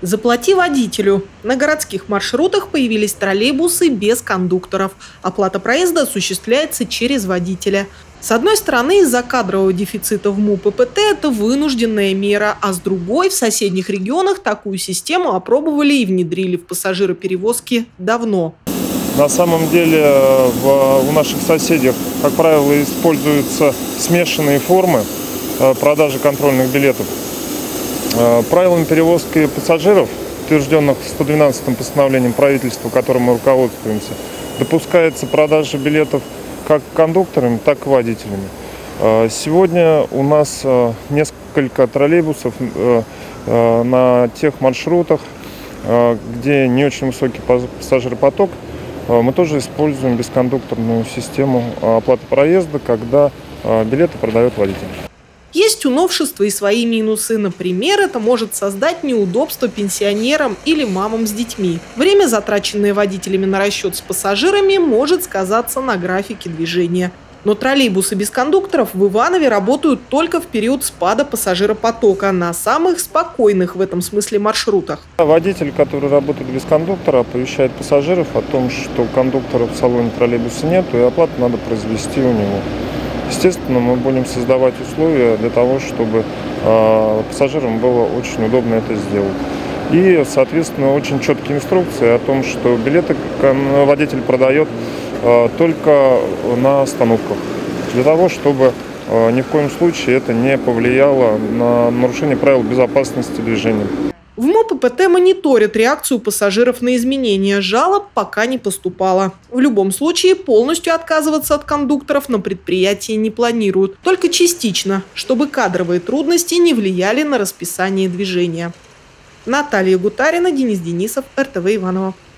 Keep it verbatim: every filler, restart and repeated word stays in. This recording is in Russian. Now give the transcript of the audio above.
Заплати водителю. На городских маршрутах появились троллейбусы без кондукторов. Оплата проезда осуществляется через водителя. С одной стороны, из-за кадрового дефицита в МУППТ это вынужденная мера, а с другой, в соседних регионах такую систему опробовали и внедрили в пассажироперевозки давно. На самом деле в, у наших соседей, как правило, используются смешанные формы продажи контрольных билетов. Правилами перевозки пассажиров, утвержденных сто двенадцатым постановлением правительства, которым мы руководствуемся, допускается продажа билетов как кондукторами, так и водителями. Сегодня у нас несколько троллейбусов на тех маршрутах, где не очень высокий пассажиропоток. Мы тоже используем бескондукторную систему оплаты проезда, когда билеты продает водитель. Есть у новшества и свои минусы. Например, это может создать неудобства пенсионерам или мамам с детьми. Время, затраченное водителями на расчет с пассажирами, может сказаться на графике движения. Но троллейбусы без кондукторов в Иванове работают только в период спада пассажиропотока на самых спокойных в этом смысле маршрутах. Водитель, который работает без кондуктора, оповещает пассажиров о том, что кондуктора в салоне троллейбуса нет, и оплату надо произвести у него. Естественно, мы будем создавать условия для того, чтобы э, пассажирам было очень удобно это сделать. И, соответственно, очень четкие инструкции о том, что билеты водитель продает э, только на остановках, для того, чтобы э, ни в коем случае это не повлияло на нарушение правил безопасности движения. В МУППТ мониторят реакцию пассажиров на изменения. Жалоб пока не поступало. В любом случае, полностью отказываться от кондукторов на предприятии не планируют. Только частично, чтобы кадровые трудности не влияли на расписание движения. Наталья Гутарина, Денис Денисов, эр тэ вэ Иваново.